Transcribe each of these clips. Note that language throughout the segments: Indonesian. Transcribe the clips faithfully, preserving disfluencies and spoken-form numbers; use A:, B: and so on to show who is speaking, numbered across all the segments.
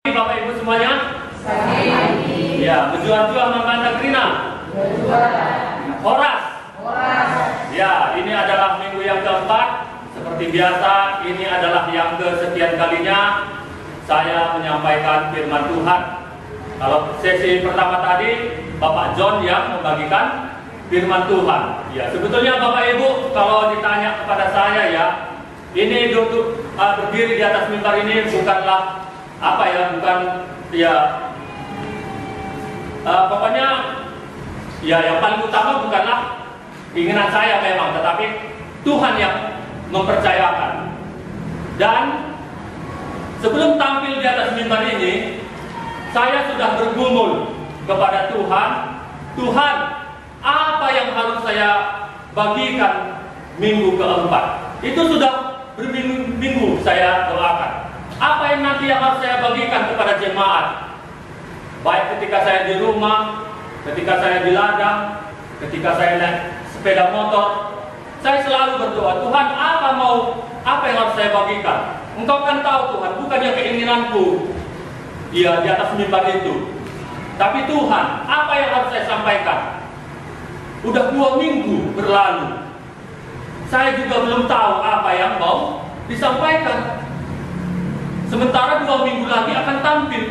A: Bapak Ibu semuanya, ya, berjuang-juang membantah Krina, Horas. Ya, ini adalah minggu yang keempat. Seperti biasa, ini adalah yang kesekian kalinya saya menyampaikan firman Tuhan. Kalau sesi pertama tadi, Bapak John yang membagikan firman Tuhan. Ya, sebetulnya Bapak Ibu, kalau ditanya kepada saya ya, ini duduk uh, berdiri di atas mimbar ini bukanlah apa ya, bukan ya uh, pokoknya ya yang paling utama bukanlah keinginan saya memang, tetapi Tuhan yang mempercayakan. Dan sebelum tampil di atas mimbar ini, saya sudah bergumul kepada Tuhan, Tuhan, apa yang harus saya bagikan minggu keempat? Itu sudah berminggu-minggu saya doakan. Apa yang nanti yang harus saya bagikan kepada jemaat? Baik ketika saya di rumah, ketika saya di ladang, ketika saya naik sepeda motor, saya selalu berdoa, Tuhan, apa mau, apa yang harus saya bagikan? Engkau kan tahu Tuhan, bukannya keinginanku ya di atas mimbar itu, tapi Tuhan, apa yang harus saya sampaikan? Udah dua minggu berlalu, saya juga belum tahu apa yang mau disampaikan. Sementara dua minggu lagi akan tampil.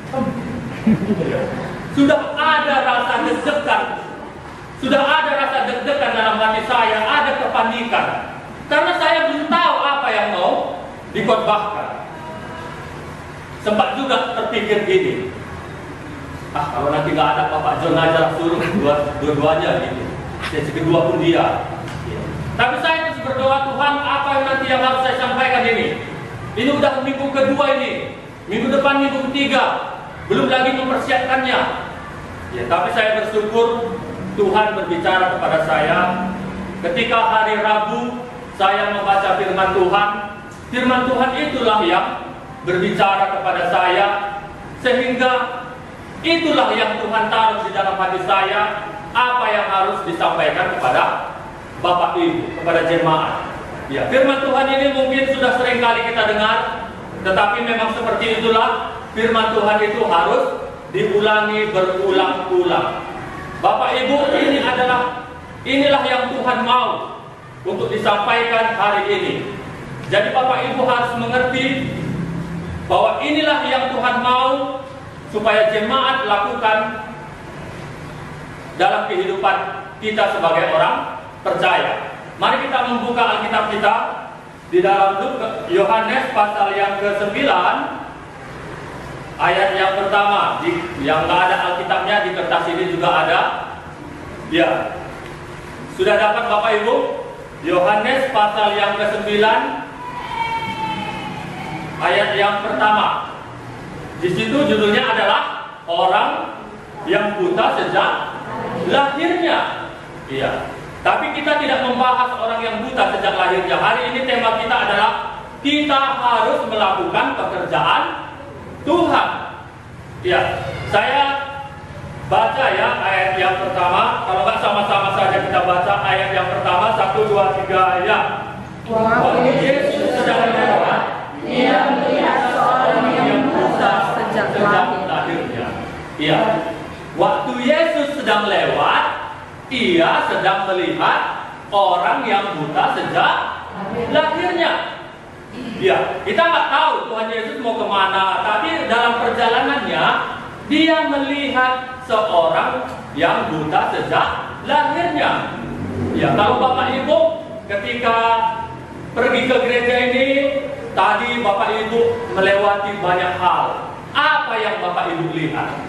A: Sudah ada rasa deg-degan, sudah ada rasa deg-degan dalam hati saya, ada kepanikan, karena saya belum tahu apa yang mau dikhotbahkan. Sempat juga terpikir gini, ah kalau nanti nggak ada Bapak John aja suruh dua-duanya gitu, sesi kedua pun dia. Tapi saya terus berdoa, Tuhan, apa yang nanti yang harus saya sampaikan ini? Ini udah minggu kedua ini, minggu depan minggu ketiga, belum lagi mempersiapkannya. Ya, tapi saya bersyukur Tuhan berbicara kepada saya ketika hari Rabu saya membaca firman Tuhan. Firman Tuhan itulah yang berbicara kepada saya, sehingga itulah yang Tuhan taruh di dalam hati saya, apa yang harus disampaikan kepada Bapak Ibu, kepada jemaat. Ya, firman Tuhan ini mungkin sudah sering kali kita dengar, tetapi memang seperti itulah firman Tuhan itu harus diulangi berulang-ulang. Bapak Ibu, ini adalah inilah yang Tuhan mau untuk disampaikan hari ini. Jadi Bapak Ibu harus mengerti bahwa inilah yang Tuhan mau supaya jemaat lakukan dalam kehidupan kita sebagai orang percaya. Mari kita membuka Alkitab kita di dalam Yohanes pasal yang kesembilan, ayat yang pertama. Di, yang nggak ada Alkitabnya di kertas ini juga ada. Ya, sudah dapat Bapak Ibu? Yohanes pasal yang kesembilan, ayat yang pertama. Di situ judulnya adalah orang yang buta sejak lahirnya. Iya. Tapi kita tidak membahas orang yang buta sejak lahirnya. Hari ini tema kita adalah kita harus melakukan pekerjaan Tuhan. Ya, saya baca ya ayat yang pertama. Kalau nggak sama-sama saja kita baca ayat yang pertama. Satu, dua, tiga, ya. Waktu Yesus sedang lewat, Ia melihat seorang yang buta sejak lahirnya. Iya. Waktu Yesus sedang lewat, Ia sedang melihat orang yang buta sejak lahirnya. Ya, kita nggak tahu Tuhan Yesus mau kemana, tapi dalam perjalanannya Dia melihat seorang yang buta sejak lahirnya. Ya, kalau Bapak Ibu ketika pergi ke gereja ini, tadi Bapak Ibu melewati banyak hal. Apa yang Bapak Ibu lihat?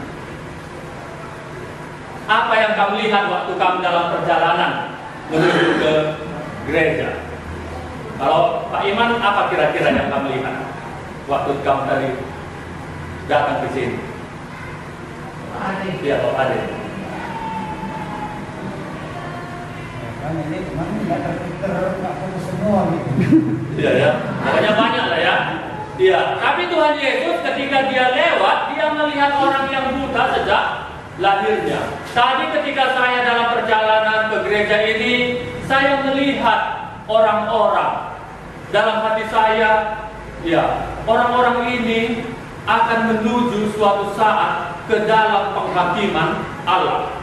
A: Apa yang kamu lihat waktu kamu dalam perjalanan menuju ke gereja? Kalau Pak Iman, apa kira-kira yang kamu lihat waktu kamu tadi datang ke sini? Iya, Pak Ade.
B: Kan ini kemarin nggak terpikir nggak fokus semua gitu.
A: Iya ya, makanya banyak lah ya. Iya, tapi Tuhan Yesus ketika Dia lewat, Dia melihat orang yang buta sejak lahirnya. Tadi ketika saya dalam perjalanan ke gereja ini, saya melihat orang-orang dalam hati saya, ya, orang-orang ini akan menuju suatu saat ke dalam penghakiman Allah.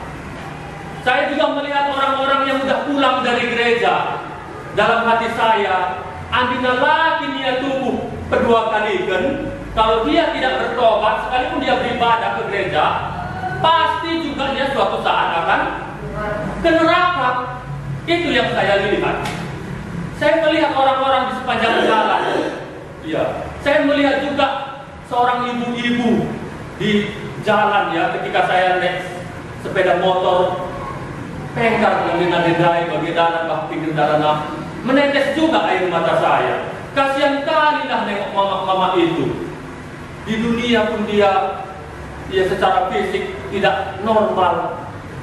A: Saya juga melihat orang-orang yang sudah pulang dari gereja. Dalam hati saya, andina lagi dia tubuh kedua kali kan, kalau dia tidak bertobat, sekalipun dia beribadah ke gereja, pasti juga dia suatu saat akan ke neraka. Itu yang saya lihat. Saya melihat orang-orang di sepanjang jalan. Ya, saya melihat juga seorang ibu-ibu di jalan ya, ketika saya naik sepeda motor, pengkar mengenai bagaimana bah pinggir jalan, menetes juga air mata saya. Kasihan kali lah nengok mama-mama itu. Di dunia pun dia, dia secara fisik tidak normal.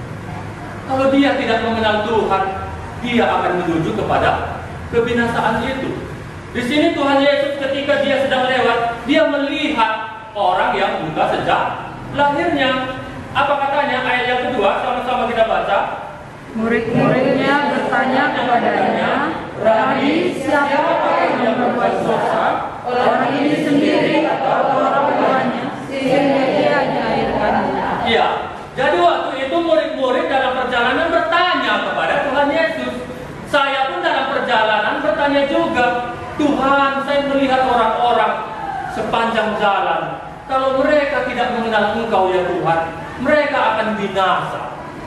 A: Kalau dia tidak mengenal Tuhan, dia akan menuju kepada kebinasaan itu. Di sini Tuhan Yesus ketika dia sedang lewat, dia melihat orang yang buta sejak lahirnya. Apa katanya? Ayat yang kedua, sama-sama kita baca.
C: Murid-muridnya bertanya kepadanya, "Rabi, siapakah yang berbuat dosa? Orang ini sendiri atau orang tuanya sehingga ia dilahirkan buta?"
A: Iya. Jadi waktu itu murid-murid dalam perjalanan bertanya kepada Tuhan Yesus. Saya pun dalam perjalanan bertanya juga, Tuhan, saya melihat orang-orang sepanjang jalan. Kalau mereka tidak mengenal Engkau ya Tuhan, mereka akan binasa.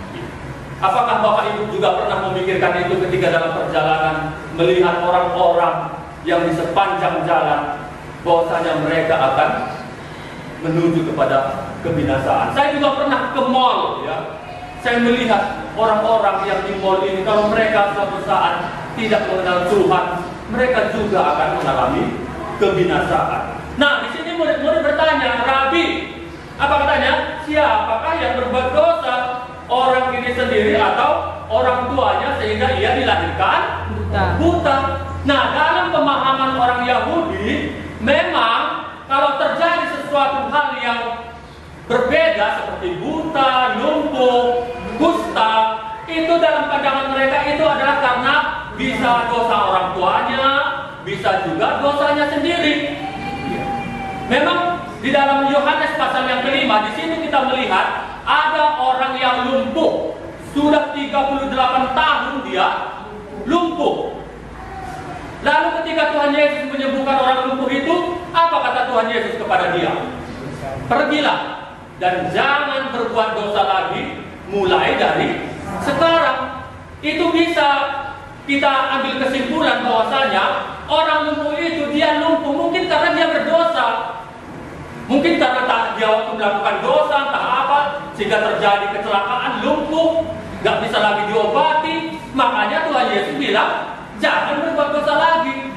A: Apakah Bapak Ibu juga pernah memikirkan itu ketika dalam perjalanan melihat orang-orang yang di sepanjang jalan, bahwasanya mereka akan menuju kepada kebinasaan? Saya juga pernah ke mall ya. Saya melihat orang-orang yang di mall ini, kalau mereka suatu saat tidak mengenal Tuhan, mereka juga akan mengalami kebinasaan. Nah, di sini murid-murid bertanya, "Rabi," apa katanya? "Siapakah yang berbuat dosa? Orang ini sendiri atau orang tuanya sehingga ia dilahirkan
C: buta?"
A: buta. Nah, dalam pemahaman orang Yahudi, memang kalau terjadi sesuatu hal yang berbeda seperti buta, lumpuh, kusta, itu dalam pandangan mereka itu adalah karena bisa dosa orang tuanya, bisa juga dosanya sendiri. Memang di dalam Yohanes pasal yang kelima, di sini kita melihat ada orang yang lumpuh. Sudah tiga puluh delapan tahun dia lumpuh. Lalu ketika Tuhan Yesus menyembuhkan orang lumpuh itu, apa kata Tuhan Yesus kepada dia? "Pergilah dan jangan berbuat dosa lagi mulai dari sekarang." Itu bisa kita ambil kesimpulan bahwasanya orang lumpuh itu dia lumpuh mungkin karena dia berdosa. Mungkin karena tak dia waktu melakukan dosa, tak apa, sehingga terjadi kecelakaan, lumpuh, nggak bisa lagi diobati. Makanya Tuhan Yesus bilang, jangan berbuat dosa lagi.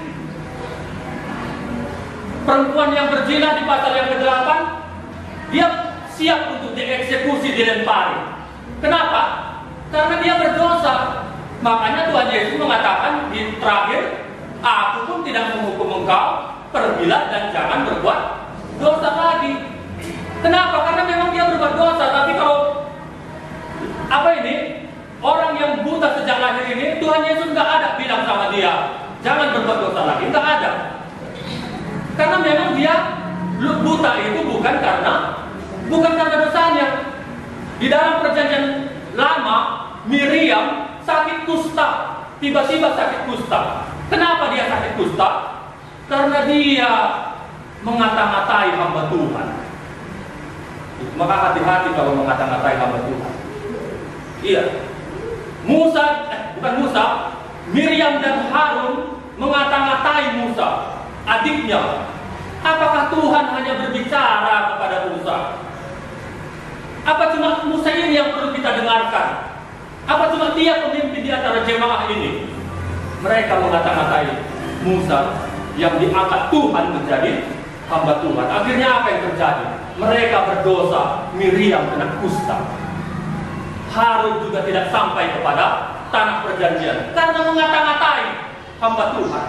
A: Perempuan yang berzina di pasal yang kedelapan, dia siap untuk dieksekusi, dilempari. Kenapa? Karena dia berdosa. Makanya Tuhan Yesus mengatakan di terakhir, "Aku pun tidak menghukum engkau, pergilah dan jangan berbuat dosa lagi." Kenapa? Karena memang dia berbuat dosa. Tapi kalau apa ini, orang yang buta sejak lahir ini, Tuhan Yesus nggak ada bilang sama dia, "Jangan berbuat dosa lagi." Nggak ada. Karena memang dia buta itu bukan karena bukan karena dosanya. Di dalam perjanjian lama, Miriam sakit kusta, tiba-tiba sakit kusta. Kenapa dia sakit kusta? Karena dia mengata-ngatai hamba Tuhan. Maka hati-hati kalau mengata-ngatai hamba Tuhan. Iya, Musa, eh, bukan Musa, Miriam dan Harun mengata-ngatai Musa, adiknya. Apakah Tuhan hanya berbicara kepada Musa? Apa cuma Musa ini yang perlu kita dengarkan? Apa cuma dia pemimpin di antara jemaah ini? Mereka mengata-ngatai Musa yang diangkat Tuhan menjadi hamba Tuhan. Akhirnya apa yang terjadi? Mereka berdosa, Miriam kena kusta. Harun juga tidak sampai kepada tanah perjanjian karena mengata-ngatai hamba Tuhan.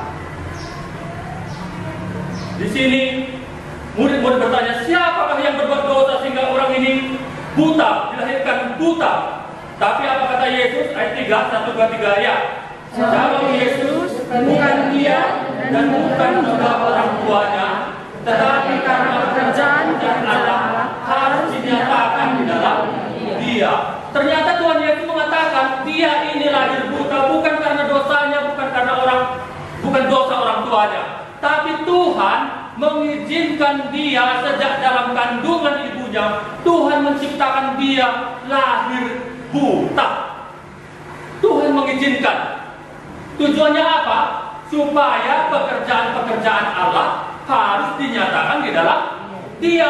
A: Di sini murid-murid bertanya, siapakah yang berbuat dosa sehingga orang ini buta, dilahirkan buta? Tapi apa kata Yesus? Ayat tiga, satu, dua, tiga ya. Jawab Yesus, bukan dia dan bukan juga orang tuanya, tetapi karena pekerjaan Allah harus dinyatakan di dalam dia. Ternyata Tuhan Yesus mengatakan dia ini lahir buta bukan karena dosanya, bukan karena orang, bukan dosa orang tuanya, tapi Tuhan mengizinkan dia sejak dalam kandungan ibunya. Tuhan menciptakan dia lahir buta. Tuhan mengizinkan. Tujuannya apa? Supaya pekerjaan-pekerjaan Allah harus dinyatakan di dalam dia.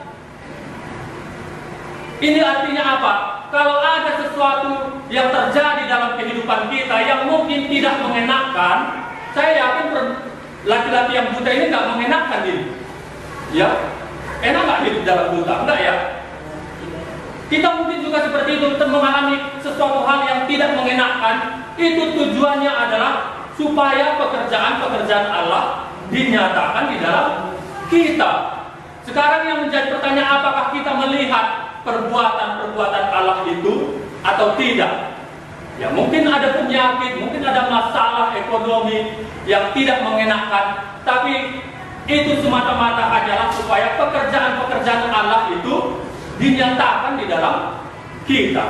A: Ini artinya apa? Kalau ada sesuatu yang terjadi dalam kehidupan kita yang mungkin tidak mengenakan, saya yakin laki-laki yang buta ini nggak mengenakan ini. Ya, enak nggak hidup dalam buta? Enggak ya? Kita mungkin juga seperti itu, mengalami sesuatu hal yang tidak mengenakan. Itu tujuannya adalah supaya pekerjaan-pekerjaan Allah dinyatakan di dalam kita. Sekarang yang menjadi pertanyaan, apakah kita melihat perbuatan-perbuatan Allah itu atau tidak? Ya, mungkin ada penyakit, mungkin ada masalah ekonomi yang tidak mengenakan, tapi itu semata-mata adalah supaya pekerjaan-pekerjaan Allah itu dinyatakan di dalam kita.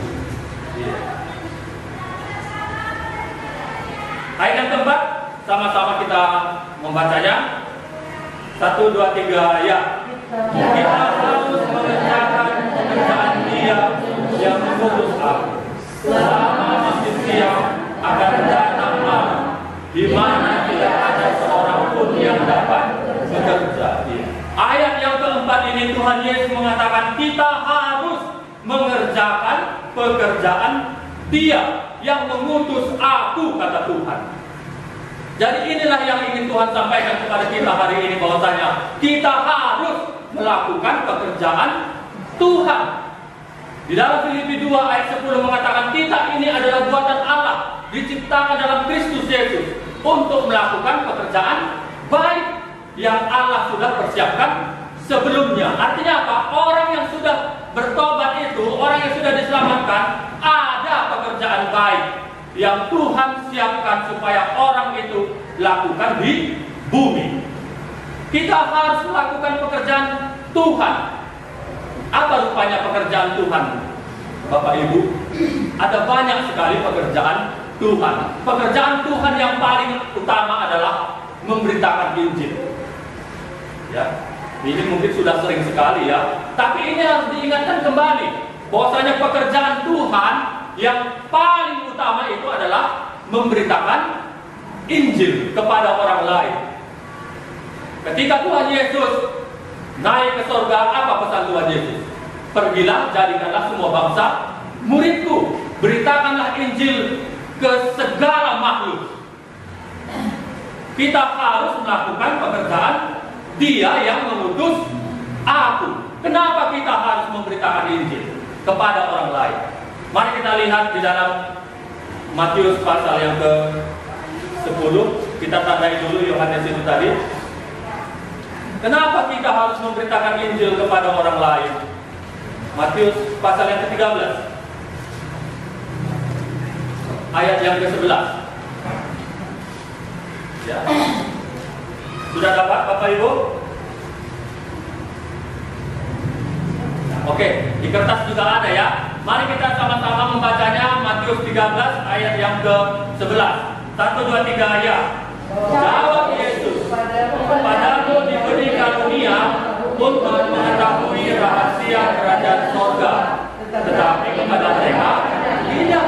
A: Ayat yang keempat, sama-sama kita membacanya. Satu, dua, tiga, ya. Kita harus mengerjakan pekerjaan Dia yang mengutus aku. Selama masih siang akan datang malam, di mana tidak ada seorang pun yang dapat bekerja. Ayat yang keempat ini Tuhan Yesus mengatakan kita harus mengerjakan pekerjaan Dia yang mengutus aku, kata Tuhan. Jadi inilah yang ingin Tuhan sampaikan kepada kita hari ini, bahwasanya kita harus melakukan pekerjaan Tuhan. Di dalam Filipi dua ayat sepuluh mengatakan kita ini adalah buatan Allah, diciptakan dalam Kristus Yesus untuk melakukan pekerjaan baik yang Allah sudah persiapkan sebelumnya. Artinya apa? Orang yang sudah bertobat itu, orang yang sudah diselamatkan, ada pekerjaan baik yang Tuhan siapkan supaya orang itu lakukan di bumi. Kita harus melakukan pekerjaan Tuhan. Apa rupanya pekerjaan Tuhan, Bapak Ibu? Ada banyak sekali pekerjaan Tuhan. Pekerjaan Tuhan yang paling utama adalah memberitakan Injil. Ya, ini mungkin sudah sering sekali ya, tapi ini harus diingatkan kembali bahwasanya pekerjaan Tuhan yang paling utama itu adalah memberitakan Injil kepada orang lain. Ketika Tuhan Yesus naik ke surga, apa pesan Tuhan Yesus? Pergilah, jadikanlah semua bangsa muridku, beritakanlah Injil ke segala makhluk. Kita harus melakukan pekerjaan Dia yang mengutus aku. Kenapa kita harus memberitakan Injil kepada orang lain? Mari kita lihat di dalam Matius pasal yang ke sepuluh. Kita tandai dulu Yohanes itu tadi. Kenapa kita harus memberitakan Injil kepada orang lain? Matius pasal yang ke tiga belas ayat yang ke sebelas. Ya. Sudah dapat Bapak Ibu? Oke, di kertas juga ada ya. Mari kita sama-sama membacanya. Matius tiga belas ayat yang ke sebelas. Satu, dua, tiga, ya. Jawab Yesus, padamu diberi karunia untuk mengetahui rahasia kerajaan sorga, tetapi kepada mereka tidak.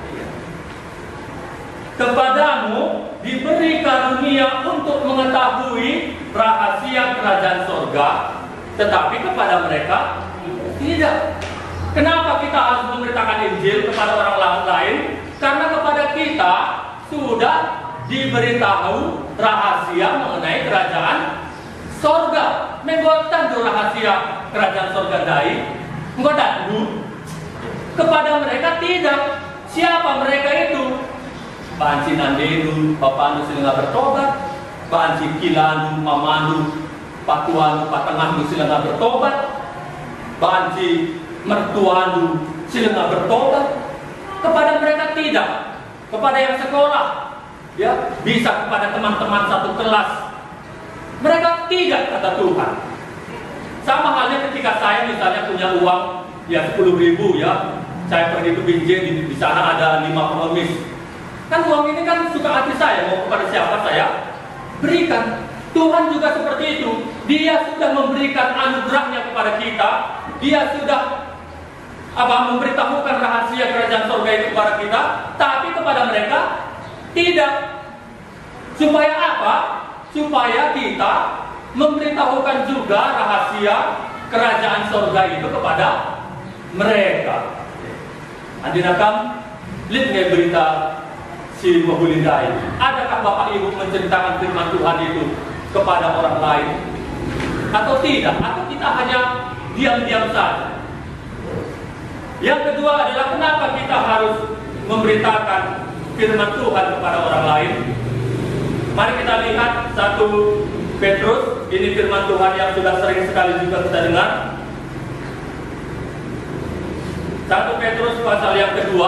A: Kepadamu diberi karunia untuk mengetahui rahasia kerajaan sorga, tetapi kepada mereka tidak. Kenapa kita harus memberitakan Injil kepada orang lain? Karena kepada kita sudah diberitahu rahasia mengenai kerajaan sorga. Menggotan rahasia kerajaan sorga dai, menggotan dulu. Kepada mereka tidak. Siapa mereka itu? Banci nandedu, papandu sila bertobat, banci kilandu, mamandu, patuandu, patengandu sila bertobat, banci mertuandu sila bertobat. Kepada mereka tidak. Kepada yang sekolah, ya, bisa kepada teman-teman satu kelas, Mereka tidak, kata Tuhan. Sama halnya ketika saya misalnya punya uang ya sepuluh ribu ya, saya pergi ke Binjai, di, di sana ada lima pengemis. Kan uang ini kan suka hati saya, mau kepada siapa saya berikan. Tuhan juga seperti itu. Dia sudah memberikan anugerahnya kepada kita. Dia sudah apa memberitahukan rahasia kerajaan surga itu kepada kita, tapi kepada mereka tidak. Supaya apa? Supaya kita memberitahukan juga rahasia kerajaan surga itu kepada mereka. Andinakam, lihat nggak berita si Mahulindai? Adakah Bapak Ibu menceritakan firman Tuhan itu kepada orang lain? Atau tidak? Atau kita hanya diam-diam saja? Yang kedua adalah kenapa kita harus memberitakan firman Tuhan kepada orang lain? Mari kita lihat satu Petrus, ini firman Tuhan yang sudah sering sekali juga kita dengar. satu Petrus pasal yang kedua,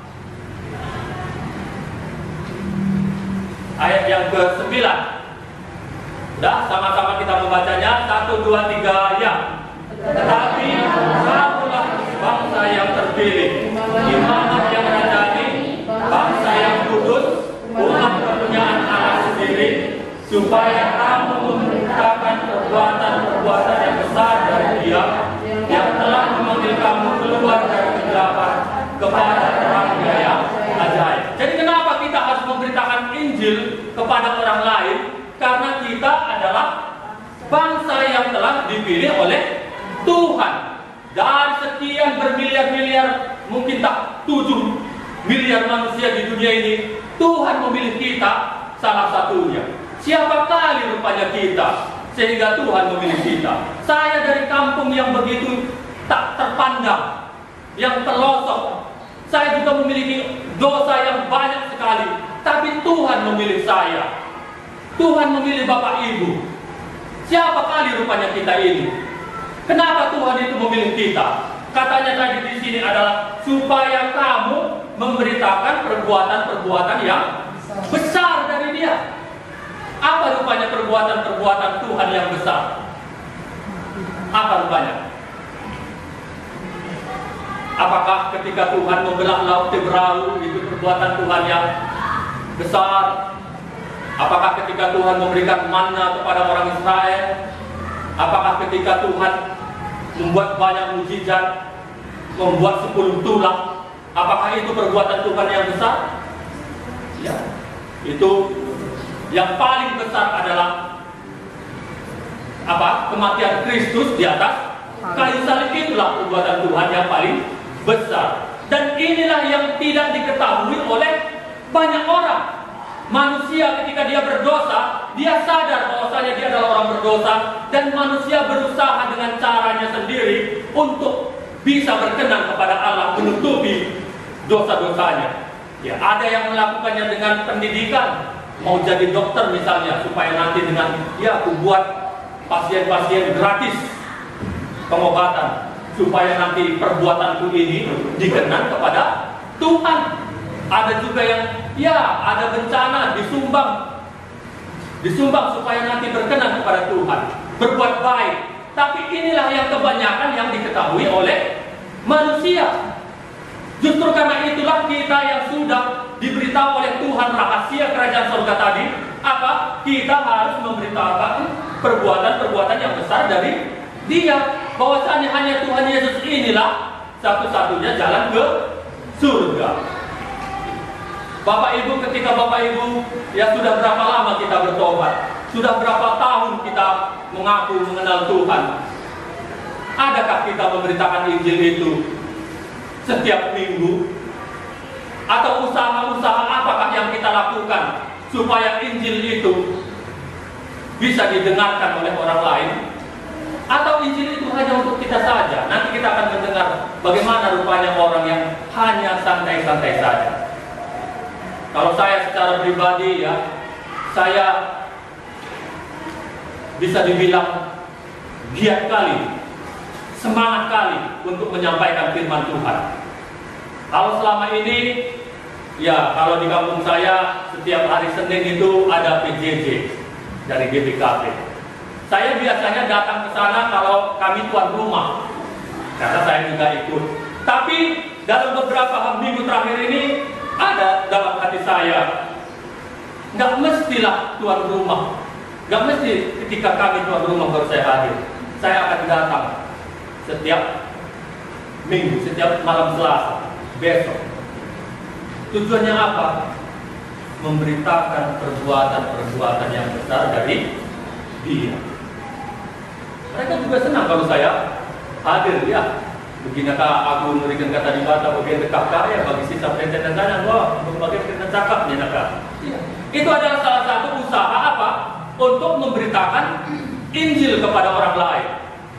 A: ayat yang ke sembilan. Dah, sama-sama kita membacanya. Satu, dua, tiga, ya. Tetapi kamulah bangsa yang terpilih, imamat yang rajani, bangsa yang kudus, umat kepunyaan Allah sendiri, supaya kamu memberitakan perbuatan-perbuatan yang besar dari Dia yang telah memanggil kamu keluar dari kegelapan kepada terangnya yang ajaib. Jadi kenapa kita harus memberitakan Injil kepada orang lain? Karena kita adalah bangsa yang telah dipilih oleh Tuhan. Dari sekian bermiliar-miliar, mungkin tak tujuh miliar manusia di dunia ini, Tuhan memilih kita salah satunya. Siapa kali rupanya kita sehingga Tuhan memilih kita? Saya dari kampung yang begitu tak terpandang, yang terlosok. Saya juga memiliki dosa yang banyak sekali, tapi Tuhan memilih saya. Tuhan memilih Bapak Ibu. Siapa kali rupanya kita ini? Kenapa Tuhan itu memilih kita? Katanya tadi di sini adalah supaya kamu memberitakan perbuatan-perbuatan yang besar dari Dia. Apa rupanya perbuatan-perbuatan Tuhan yang besar? Apa rupanya? Apakah ketika Tuhan membelah laut Tebrau itu perbuatan Tuhan yang besar? Apakah ketika Tuhan memberikan manna kepada orang Israel? Apakah ketika Tuhan membuat banyak mukjizat, membuat sepuluh tulang? Apakah itu perbuatan Tuhan yang besar? Ya, itu yang paling besar adalah apa? Kematian Kristus di atas kayu salib. Itulah perbuatan Tuhan yang paling besar. Dan inilah yang tidak diketahui oleh banyak orang. Manusia ketika dia berdosa, dia sadar bahwasanya dia adalah orang berdosa, dan manusia berusaha dengan caranya sendiri untuk bisa berkenan kepada Allah, menutupi dosa-dosanya. Ya, ada yang melakukannya dengan pendidikan, mau jadi dokter misalnya, supaya nanti dengan ya aku buat pasien-pasien gratis pengobatan, supaya nanti perbuatanku ini dikenan kepada Tuhan. Ada juga yang ya ada bencana disumbang, disumbang supaya nanti berkenan kepada Tuhan, berbuat baik. Tapi inilah yang kebanyakan yang diketahui oleh manusia. Justru karena itulah kita yang sudah diberitahu oleh Tuhan rahasia kerajaan surga tadi, apa? Kita harus memberitakan perbuatan-perbuatan yang besar dari Dia, bahwasanya hanya Tuhan Yesus inilah satu-satunya jalan ke surga. Bapak Ibu, ketika Bapak Ibu ya sudah berapa lama kita bertobat, sudah berapa tahun kita mengaku mengenal Tuhan, adakah kita memberitakan Injil itu setiap minggu? Atau usaha-usaha apakah yang kita lakukan supaya Injil itu bisa didengarkan oleh orang lain? Atau Injil itu hanya untuk kita saja? Nanti kita akan mendengar bagaimana rupanya orang yang hanya santai-santai saja. Kalau saya secara pribadi ya, saya bisa dibilang giat kali, semangat kali untuk menyampaikan firman Tuhan. Kalau selama ini, ya kalau di kampung saya setiap hari Senin itu ada P J J dari G B K P. Saya biasanya datang ke sana kalau kami tuan rumah, karena saya juga ikut. Tapi dalam beberapa minggu terakhir ini ada dalam hati saya, nggak mestilah tuan rumah, nggak mesti ketika kami tuan rumah baru saya hadir. Saya akan datang setiap minggu, setiap malam Selasa, besok. Tujuannya apa? Memberitakan perbuatan-perbuatan yang besar dari Dia. Mereka juga senang kalau saya hadir, ya. Begini kak aku memberikan kata di bata bagian dekap kaya bagi sisa perintah dan tanah, wah, bagian perintah cakap nih nak. Ya. Itu adalah salah satu usaha apa? Untuk memberitakan Injil kepada orang lain.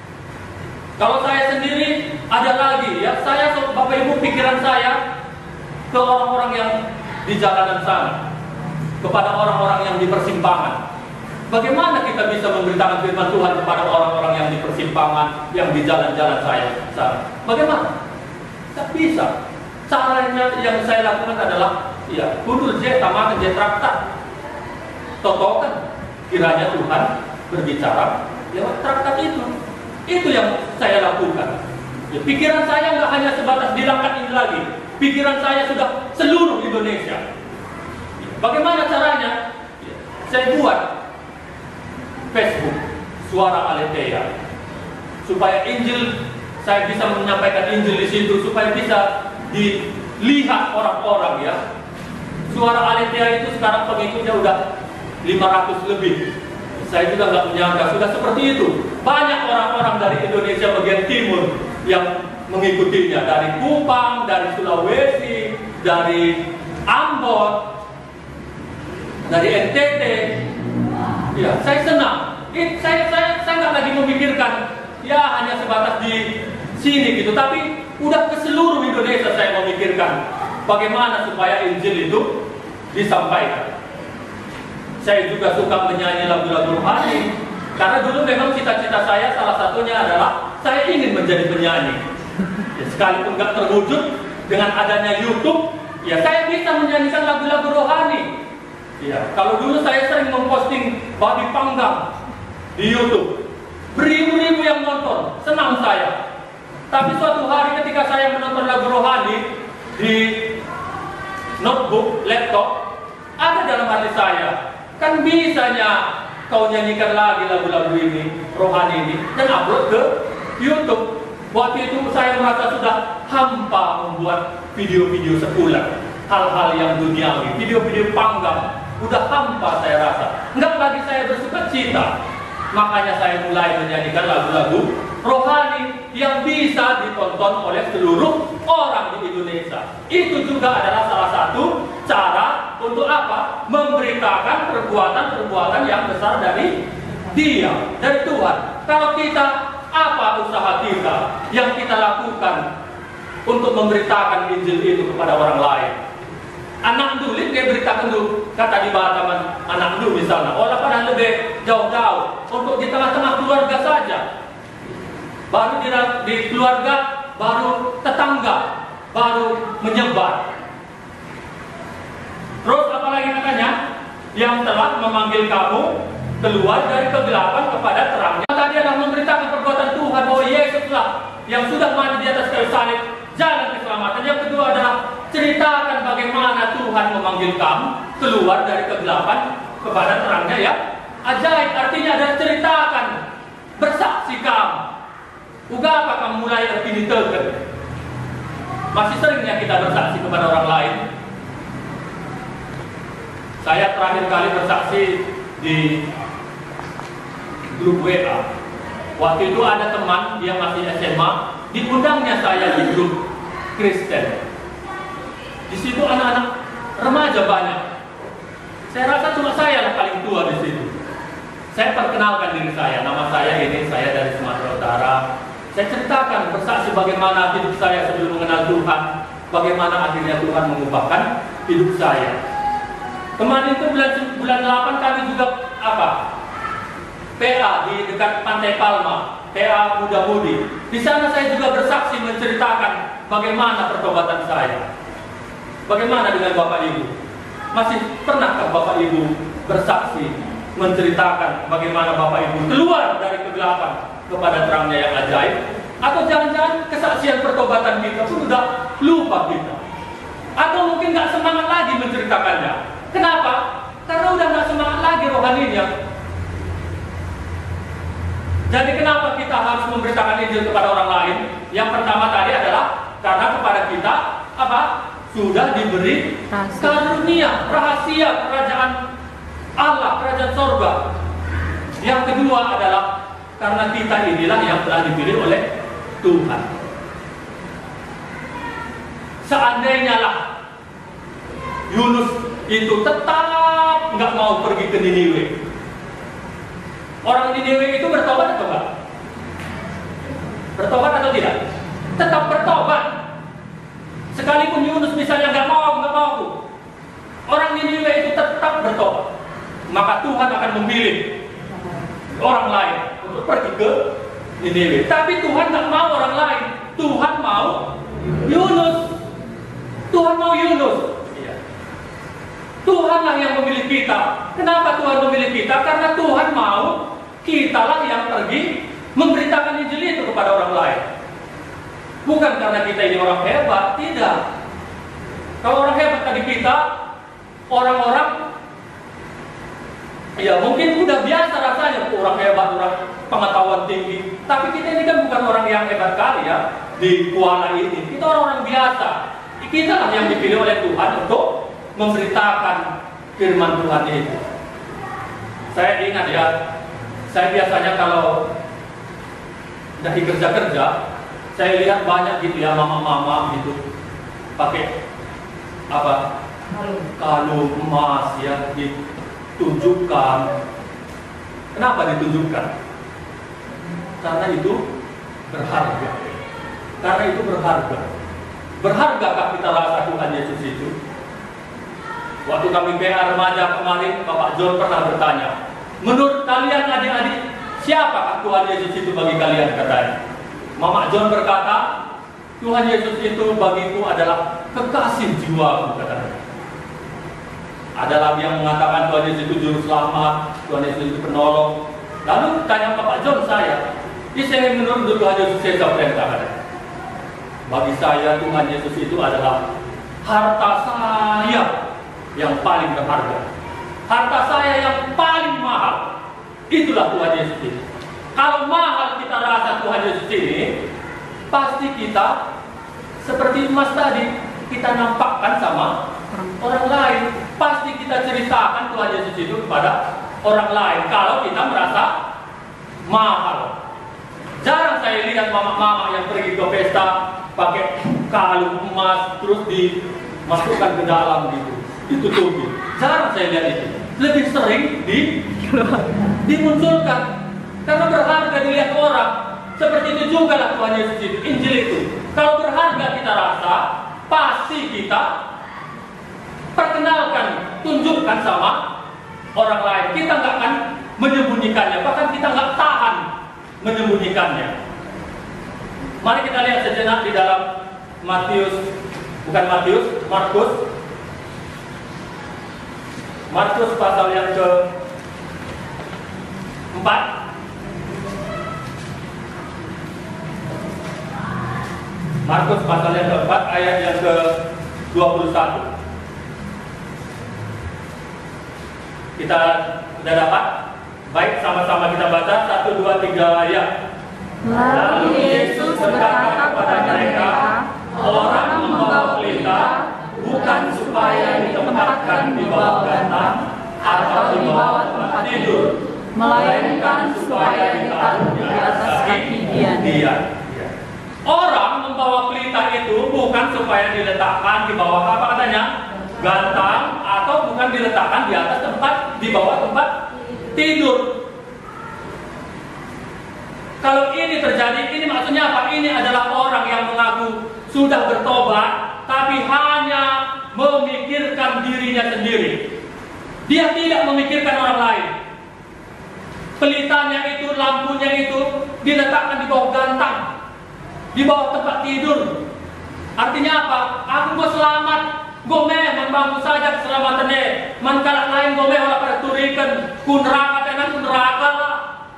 A: Kalau saya sendiri ada lagi, ya, saya Bapak Ibu pikiran saya ke orang-orang yang di jalanan sana, kepada orang-orang yang di persimpangan. Bagaimana kita bisa memberitakan firman Tuhan kepada orang-orang yang di persimpangan, yang di jalan-jalan saya sana? Bagaimana? Tak bisa. Caranya yang saya lakukan adalah, ya, kundur je, tamakan je traktat. Totokan. Kiranya Tuhan berbicara lewat traktat itu. Itu yang saya lakukan. Ya, pikiran saya nggak hanya sebatas di Langkat ini lagi. Pikiran saya sudah seluruh Indonesia. Bagaimana caranya? Ya, saya buat Facebook Suara Aletheia supaya Injil, saya bisa menyampaikan Injil di situ supaya bisa dilihat orang-orang, ya. Suara Aletheia itu sekarang pengikutnya udah lima ratus lebih. Saya juga nggak menyangka sudah seperti itu. Banyak orang-orang dari Indonesia bagian timur yang mengikutinya, dari Kupang, dari Sulawesi, dari Ambon, dari N T T. Ya, saya senang. It, saya saya saya nggak lagi memikirkan ya hanya sebatas di sini gitu, tapi udah ke seluruh Indonesia saya memikirkan bagaimana supaya Injil itu disampaikan. Saya juga suka menyanyi lagu-lagu rohani karena dulu memang cita-cita saya salah satunya adalah saya ingin menjadi penyanyi. Ya, sekalipun nggak terwujud dengan adanya YouTube, ya saya bisa menyanyikan lagu-lagu rohani. Ya, kalau dulu saya sering memposting babi panggang di YouTube, beribu-ribu yang nonton, senang saya. Tapi suatu hari ketika saya menonton lagu rohani di notebook, laptop, ada dalam hati saya, kan bisanya kau nyanyikan lagi lagu-lagu ini, rohani ini, dan upload ke YouTube. Waktu itu saya merasa sudah hampa membuat video-video sekuler, hal-hal yang duniawi, video-video panggang. Udah hampa saya rasa, nggak lagi saya bersuka cita. Makanya saya mulai menyanyikan lagu-lagu rohani yang bisa ditonton oleh seluruh orang di Indonesia. Itu juga adalah salah satu cara untuk apa? Memberitakan perbuatan-perbuatan yang besar dari Dia, dari Tuhan. Kalau kita, apa usaha kita yang kita lakukan untuk memberitakan Injil itu kepada orang lain? Anak dulit dia beritakan dulu, kata di Batam anak dulu misalnya, orang pada lebih jauh-jauh untuk di tengah-tengah keluarga saja, baru di, di keluarga, baru tetangga, baru menyebar. Terus apalagi katanya, yang telah memanggil kamu keluar dari kegelapan kepada terangnya. Tadi adalah memberitakan perbuatan Tuhan bahwa Yesuslah yang sudah mati di atas kayu salib, jalan keselamatan. Yang kedua adalah ceritakan bagaimana Tuhan memanggil kamu keluar dari kegelapan kepada terangnya, ya. Ajaib, artinya ada ceritakan, bersaksi kamu. Uga apa kamu mulai arti ditekan? Masih seringnya kita bersaksi kepada orang lain. Saya terakhir kali bersaksi di grup W A. Waktu itu ada teman, dia masih S M A, diundangnya saya di grup Kristen. Di situ anak-anak remaja banyak. Saya rasa cuma saya yang paling tua di situ. Saya perkenalkan diri saya, nama saya ini, saya dari Sumatera Utara. Saya ceritakan, bersaksi bagaimana hidup saya sebelum mengenal Tuhan, bagaimana akhirnya Tuhan mengubahkan hidup saya. Kemarin itu bulan bulan delapan kami juga apa? P A di dekat Pantai Palma, P A Muda Mudi. Di sana saya juga bersaksi menceritakan bagaimana pertobatan saya. Bagaimana dengan Bapak Ibu? Masih pernahkah Bapak Ibu bersaksi menceritakan bagaimana Bapak Ibu keluar dari kegelapan kepada terangnya yang ajaib? Atau jangan-jangan kesaksian pertobatan kita pun sudah lupa kita? Atau mungkin nggak semangat lagi menceritakannya? Kenapa? Karena udah nggak semangat lagi rohaninya. Jadi kenapa kita harus memberitakan Injil kepada orang lain? Yang pertama tadi adalah karena kepada kita apa? Sudah diberi karunia, rahasia kerajaan Allah, kerajaan sorga. Yang kedua adalah karena kita inilah yang telah dipilih oleh Tuhan. Seandainya lah Yunus itu tetap nggak mau pergi ke Niniwe, orang Niniwe itu bertobat atau enggak? Bertobat atau tidak? Tetap bertobat. Sekalipun Yunus misalnya nggak mau, nggak mau, orang Niniwe itu tetap bertobat. Maka Tuhan akan memilih orang lain untuk pergi ke Niniwe. Tapi Tuhan nggak mau orang lain. Tuhan mau Yunus. Tuhan mau Yunus. Tuhanlah yang memilih kita. Kenapa Tuhan memilih kita? Karena Tuhan mau kitalah yang pergi memberitakan Injil itu kepada orang lain. Bukan karena kita ini orang hebat, tidak. Kalau orang hebat tadi kita, orang-orang ya mungkin udah biasa rasanya orang hebat, orang pengetahuan tinggi. Tapi kita ini kan bukan orang yang hebat kali ya di kuala ini. Kita orang-orang biasa. Kita lah yang dipilih oleh Tuhan untuk memberitakan firman Tuhan itu. Saya ingat ya, saya biasanya kalau dari kerja-kerja, saya lihat banyak gitu ya mama-mama gitu pakai apa kalung emas ya ditunjukkan. Kenapa ditunjukkan? Karena itu berharga. Karena itu berharga. Berhargakah kita rasa Tuhan Yesus itu? Waktu kami P A remaja kemarin, Bapak John pernah bertanya, menurut kalian adik-adik, siapakah Tuhan Yesus itu bagi kalian? Katanya. Mama John berkata, Tuhan Yesus itu bagiku adalah kekasih jiwaku, katanya. Ada lagi yang mengatakan Tuhan Yesus itu juru selamat, Tuhan Yesus itu penolong. Lalu tanya Bapak John saya, saya menurut Tuhan Yesus saya perintah, katanya. Bagi saya Tuhan Yesus itu adalah harta saya yang paling berharga, harta saya yang paling mahal. Itulah Tuhan Yesus ini. Kalau mahal kita rasa Tuhan Yesus ini, pasti kita seperti emas tadi, kita nampakkan sama orang lain. Pasti kita ceritakan Tuhan Yesus itu kepada orang lain kalau kita merasa mahal. Jarang saya lihat mama-mama yang pergi ke pesta pakai kalung emas terus dimasukkan ke dalam gitu, ditutupi. Jarang saya lihat itu. Lebih sering di dimunculkan karena berharga dilihat orang. Seperti itu juga lah Tuhan Yesus itu, Injil itu. Kalau berharga kita rasa, pasti kita perkenalkan, tunjukkan sama orang lain. Kita nggak akan menyembunyikannya, bahkan kita nggak tahan menyembunyikannya. Mari kita lihat sejenak di dalam Matius, bukan Matius, Markus. Markus pasal yang ke empat. Markus pasal yang keempat ayat yang ke dua puluh satu. Kita sudah dapat? Baik, sama-sama kita baca satu dua tiga ayat.
C: Lalu Yesus berkata kepada mereka, orang membawa pelita bukan supaya ditempatkan di bawah gantang atau di bawah tempat tidur, melainkan supaya ditaruh di atas kaki dia.
A: Orang membawa pelita itu bukan supaya diletakkan di bawah apa katanya? Gantang, atau bukan diletakkan di atas tempat, di bawah tempat tidur. Kalau ini terjadi, ini maksudnya apa? Ini adalah orang yang mengaku sudah bertobat, tapi hanya memikirkan dirinya sendiri. Dia tidak memikirkan orang lain. Pelitanya itu, lampunya itu diletakkan di bawah gantang, di bawah tempat tidur. Artinya apa? Aku mau selamat, gome membangun saja keselamatannya. Mankalah lain gome orang pada turikan kun neraka tenan kun neraka lah.